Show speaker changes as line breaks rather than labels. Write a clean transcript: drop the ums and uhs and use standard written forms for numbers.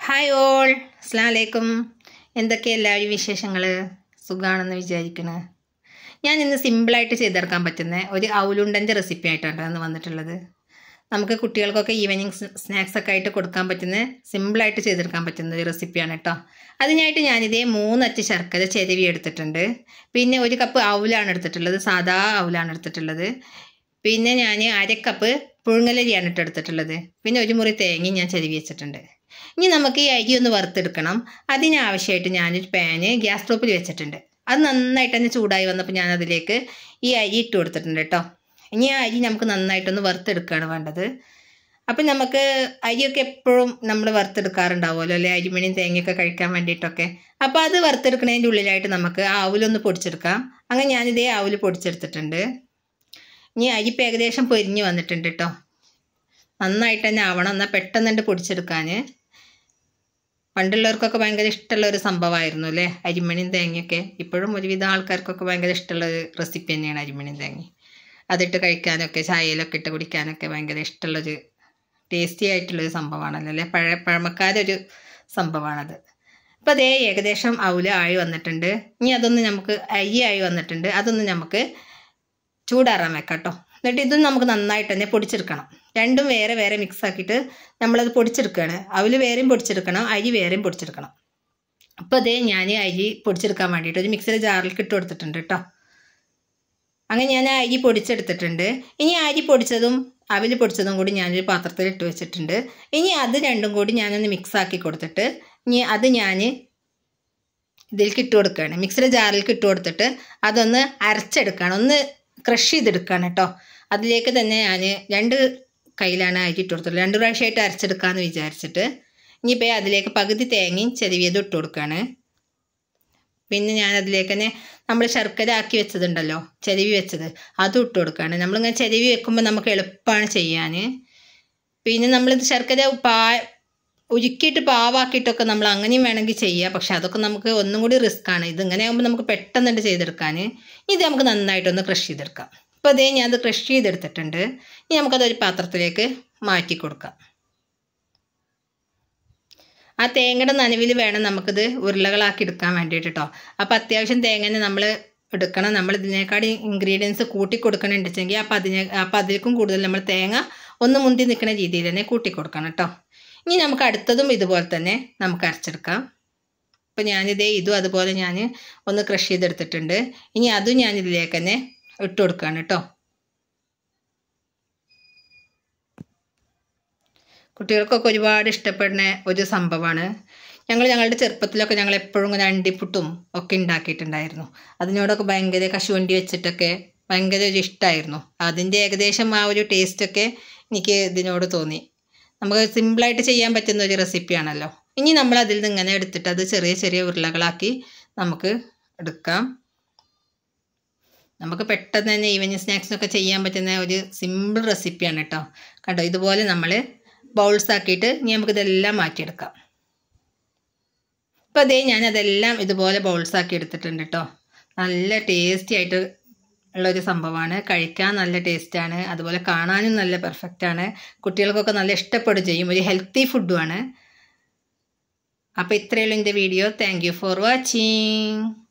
Hi all, അസ്സലാമു അലൈക്കും. എന്തൊക്കെ എല്ലാവരും വിശേഷങ്ങൾ? സുഖമാണെന്ന് വിചാരിക്കണേ. ഞാൻ ഇന്ന് സിമ്പിളായിട്ട് ചെയ്തെടുക്കാൻ പറ്റുന്ന ഒരു ഔലുണ്ടൻ്റെ റെസിപ്പി ആയിട്ടാണ് ഇന്ന് വന്നിട്ടുള്ളത്. നമുക്ക് കുട്ടികൾക്കൊക്കെ ഈവനിങ് സ്നാക്സൊക്കെ ആയിട്ട് കൊടുക്കാൻ പറ്റുന്ന സിമ്പിളായിട്ട് ചെയ്തെടുക്കാൻ പറ്റുന്ന ഒരു റെസിപ്പിയാണ് കേട്ടോ. അതിനായിട്ട് ഞാനിതേ 3 അച്ച് ശർക്കര ചെരുവി എടുത്തിട്ടുണ്ട്. പിന്നെ 1 കപ്പ് ഔലാണ് എടുത്തിട്ടുള്ളത്, സാധാ ഔലാണ് എടുത്തിട്ടുള്ളത്. പിന്നെ ഞാൻ 1/2 കപ്പ് പുഴുങ്ങലരിയാണ് എടുത്തിട്ടുള്ളത്. പിന്നെ 1 മുറി തേങ്ങയും ഞാൻ ചെരുവി വെച്ചിട്ടുണ്ട്. ഇനി നമുക്ക് ഈ അരി ഒന്ന് വറുത്തെടുക്കണം. അതിനാവശ്യമായിട്ട് ഞാനൊരു പാന് ഗ്യാസ് സ്റ്റോപ്പിൽ വെച്ചിട്ടുണ്ട്. അത് നന്നായിട്ട് തന്നെ ചൂടായി വന്നപ്പോൾ ഞാൻ അതിലേക്ക് ഈ അരി ഇട്ട് കൊടുത്തിട്ടുണ്ട് കേട്ടോ. ഇനി ആ അരി നമുക്ക് നന്നായിട്ടൊന്ന് വറുത്തെടുക്കുകയാണ് വേണ്ടത്. അപ്പം നമുക്ക് അരിയൊക്കെ എപ്പോഴും നമ്മൾ വറുത്തെടുക്കാറുണ്ടാവുമല്ലോ അല്ലെ, അരിമണിയും തേങ്ങയൊക്കെ കഴിക്കാൻ വേണ്ടിയിട്ടൊക്കെ. അപ്പോൾ അത് വറുത്തെടുക്കുന്നതിൻ്റെ ഉള്ളിലായിട്ട് നമുക്ക് ആ അവലൊന്ന് പൊടിച്ചെടുക്കാം. അങ്ങനെ ഞാനിതേ അവല് പൊടിച്ചെടുത്തിട്ടുണ്ട്. ഇനി അരിപ്പ് ഏകദേശം പൊരിഞ്ഞ് വന്നിട്ടുണ്ട് കേട്ടോ. നന്നായിട്ട് തന്നെ ആവണം, എന്നാൽ പെട്ടെന്ന് പൊടിച്ചെടുക്കാൻ. പണ്ടുള്ളവർക്കൊക്കെ ഭയങ്കര ഇഷ്ടമുള്ള ഒരു സംഭവമായിരുന്നു അല്ലേ അരിമണിയും തേങ്ങയൊക്കെ. ഇപ്പോഴും ഒരുവിധ ആൾക്കാർക്കൊക്കെ ഭയങ്കര ഇഷ്ടമുള്ള ഒരു റെസിപ്പി തന്നെയാണ് അരിമണിയും തേങ്ങ. അതിട്ട് കഴിക്കാനൊക്കെ ചായയിലൊക്കെ ഇട്ട് കുടിക്കാനൊക്കെ ഭയങ്കര ഇഷ്ടമുള്ളൊരു ടേസ്റ്റി ആയിട്ടുള്ളൊരു സംഭവമാണല്ലോ അല്ലേ, പഴമക്കാരൊരു സംഭവമാണത്. അപ്പോൾ അതേ ഏകദേശം അവല് ആയി വന്നിട്ടുണ്ട്. ഇനി അതൊന്ന് നമുക്ക് അരി ആയി വന്നിട്ടുണ്ട്, അതൊന്ന് നമുക്ക് ചൂടാറാൻ വെക്കാം കേട്ടോ. എന്നിട്ട് ഇതും നമുക്ക് നന്നായിട്ട് തന്നെ പൊടിച്ചെടുക്കണം. രണ്ടും വേറെ വേറെ മിക്സ് ആക്കിയിട്ട് നമ്മളത് പൊടിച്ചെടുക്കുകയാണ്. അവല് വേറെയും പൊടിച്ചെടുക്കണം, അരി വേറെയും പൊടിച്ചെടുക്കണം. അപ്പോൾ അതേ ഞാൻ അരി പൊടിച്ചെടുക്കാൻ വേണ്ടിയിട്ട് ഒരു മിക്സിയുടെ ജാറിലേക്ക് ഇട്ട് കൊടുത്തിട്ടുണ്ട് കേട്ടോ. അങ്ങനെ ഞാൻ അരി പൊടിച്ചെടുത്തിട്ടുണ്ട്. ഇനി അരി പൊടിച്ചതും അവല് പൊടിച്ചതും കൂടി ഞാനൊരു പാത്രത്തിൽ ഇട്ട് വെച്ചിട്ടുണ്ട്. ഇനി അത് രണ്ടും കൂടി ഞാനൊന്ന് മിക്സ് ആക്കി കൊടുത്തിട്ട് ഇനി അത് ഞാൻ ഇതിലേക്ക് ഇട്ട് കൊടുക്കുകയാണ്. മിക്സിയുടെ ജാറിലേക്ക് ഇട്ട് കൊടുത്തിട്ട് അതൊന്ന് അരച്ചെടുക്കുകയാണ്, ഒന്ന് ക്രഷ് ചെയ്തെടുക്കുകയാണ് കേട്ടോ. അതിലേക്ക് തന്നെ ഞാൻ 2 കയ്യിലാണ് അരി ഇട്ട് കൊടുത്തിട്ടുള്ളത്. 2 പ്രാവശ്യമായിട്ട് അരച്ചെടുക്കാമെന്ന് വിചാരിച്ചിട്ട് ഇനിയിപ്പോൾ അതിലേക്ക് പകുതി തേങ്ങയും ചെരുവിയതും ഇട്ട് കൊടുക്കുകയാണ്. പിന്നെ ഞാൻ അതിലേക്ക് തന്നെ നമ്മൾ ശർക്കര ആക്കി വെച്ചതുണ്ടല്ലോ, ചെരുവി വെച്ചത്, അതും ഇട്ട് കൊടുക്കുകയാണ്. നമ്മളിങ്ങനെ ചെരുവി വെക്കുമ്പോൾ നമുക്ക് എളുപ്പമാണ് ചെയ്യാൻ. പിന്നെ നമ്മളിത് ശർക്കര ഉരുക്കിയിട്ട് പാവാക്കിയിട്ടൊക്കെ നമ്മൾ അങ്ങനെയും വേണമെങ്കിൽ ചെയ്യുക. പക്ഷെ അതൊക്കെ നമുക്ക് ഒന്നും കൂടി റിസ്ക്കാണ്. ഇതിങ്ങനെ ആകുമ്പോൾ നമുക്ക് പെട്ടെന്ന് ചെയ്തെടുക്കാൻ. ഇത് നമുക്ക് നന്നായിട്ടൊന്ന് ക്രഷ് ചെയ്തെടുക്കാം. അപ്പോൾ അതേ ഞാൻ അത് ക്രഷ് ചെയ്തെടുത്തിട്ടുണ്ട്. ഇനി നമുക്കതൊരു പാത്രത്തിലേക്ക് മാറ്റി കൊടുക്കാം. ആ തേങ്ങയുടെ നനവിൽ വേണം നമുക്കിത് ഉരുളകളാക്കി എടുക്കാൻ വേണ്ടിയിട്ട് കേട്ടോ. അപ്പോൾ അത്യാവശ്യം തേങ്ങനെ നമ്മൾ എടുക്കണം. നമ്മൾ ഇതിനേക്കാളും ഇൻഗ്രീഡിയൻസ് കൂട്ടി കൊടുക്കണമെന്നുണ്ടെങ്കിൽ അപ്പോൾ അതിലേക്കും കൂടുതൽ നമ്മൾ തേങ്ങ ഒന്ന് മുന്തി നിൽക്കുന്ന രീതിയിൽ തന്നെ കൂട്ടി കൊടുക്കണം കേട്ടോ. ഇനി നമുക്ക് അടുത്തതും ഇതുപോലെ തന്നെ നമുക്ക് അരച്ചെടുക്കാം. അപ്പോൾ ഇതും അതുപോലെ ഞാൻ ഒന്ന് ക്രഷ് ചെയ്തെടുത്തിട്ടുണ്ട്. ഇനി അതും ഞാൻ ഇതിലേക്ക് തന്നെ ഇട്ട് കൊടുക്കുകയാണ് കേട്ടോ. കുട്ടികൾക്കൊക്കെ ഒരുപാട് ഇഷ്ടപ്പെടുന്ന ഒരു സംഭവമാണ്. ഞങ്ങളുടെ ചെറുപ്പത്തിലൊക്കെ ഞങ്ങൾ എപ്പോഴും ഇങ്ങനെ അണ്ടിപ്പുട്ടും ഒക്കെ ഉണ്ടാക്കിയിട്ടുണ്ടായിരുന്നു. അതിനോടൊക്കെ ഭയങ്കര കശുവണ്ടി വെച്ചിട്ടൊക്കെ ഭയങ്കര ഒരു ഇഷ്ടമായിരുന്നു. അതിൻ്റെ ഏകദേശം ആ ഒരു ടേസ്റ്റൊക്കെ എനിക്ക് ഇതിനോട് തോന്നി. നമുക്ക് സിമ്പിളായിട്ട് ചെയ്യാൻ പറ്റുന്ന ഒരു റെസിപ്പിയാണല്ലോ. ഇനി നമ്മൾ അതിൽ നിന്ന് ഇങ്ങനെ എടുത്തിട്ട് അത് ചെറിയ ചെറിയ ഉരുളകളാക്കി നമുക്ക് എടുക്കാം. നമുക്ക് പെട്ടെന്ന് തന്നെ ഈവനിങ് സ്നാക്സിനൊക്കെ ചെയ്യാൻ പറ്റുന്ന ഒരു സിമ്പിൾ റെസിപ്പിയാണ് കേട്ടോ. കണ്ടോ, ഇതുപോലെ നമ്മൾ ബൗൾസ് ആക്കിയിട്ട് ഇനി നമുക്കിതെല്ലാം മാറ്റിയെടുക്കാം. അപ്പോൾ അതേ ഞാൻ അതെല്ലാം ഇതുപോലെ ബൗൾസ് ആക്കി എടുത്തിട്ടുണ്ട് കേട്ടോ. നല്ല ടേസ്റ്റി ആയിട്ട് ഉള്ളൊരു സംഭവമാണ്. കഴിക്കാൻ നല്ല ടേസ്റ്റാണ്, അതുപോലെ കാണാനും നല്ല പെർഫെക്റ്റാണ്. കുട്ടികൾക്കൊക്കെ നല്ല ഇഷ്ടപ്പെടുകയും ചെയ്യും. ഒരു ഹെൽത്തി ഫുഡുമാണ്. അപ്പോൾ ഇത്രയുള്ള എൻ്റെ video. Thank you for watching.